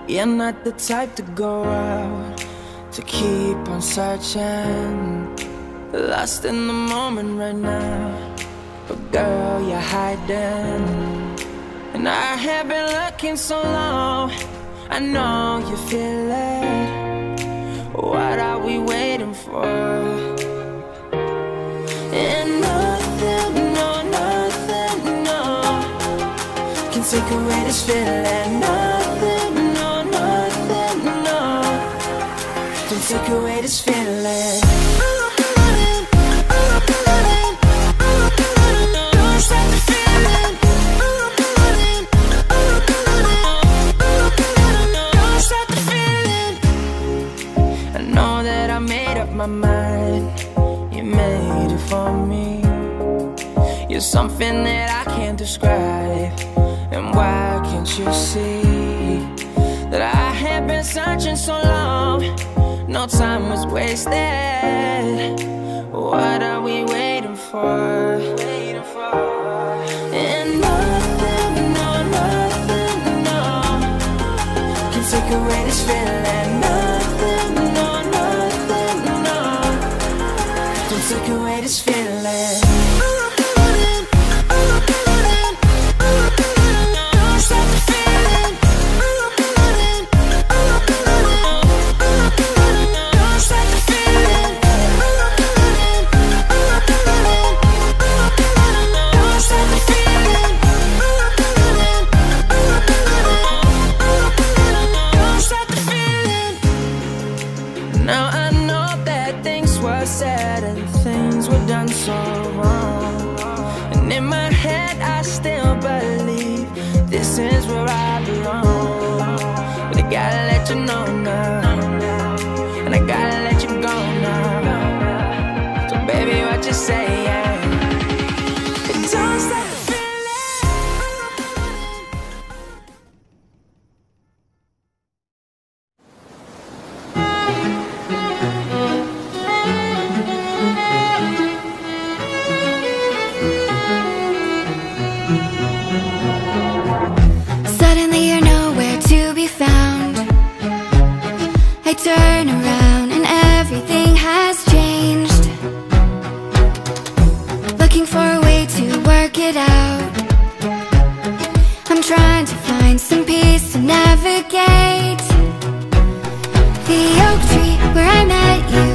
You're not the type to go out, to keep on searching, lost in the moment right now. But girl, you're hiding, and I have been looking so long. I know you feel it. What are we waiting for? And nothing, no, nothing, no, can take away this feeling. Nothing, no, nothing, no, can take away this feeling. Don't stop the feeling. Don't stop the feeling. I know that I made up my mind. You made it for me. You're something that I can't describe. And why can't you see that I have been searching so long? No time was wasted. What are we waiting for? And nothing, no, nothing, no, can take away this feeling. Nothing, no, nothing, no, can take away this feeling. Now I know that things were said and things were done so wrong, and in my head I still believe this is where I belong. But I gotta let you know now, and I gotta let you go now. So baby, what you say? Don't stop the I turn around and everything has changed. Looking for a way to work it out. I'm trying to find some peace to navigate. The oak tree where I met you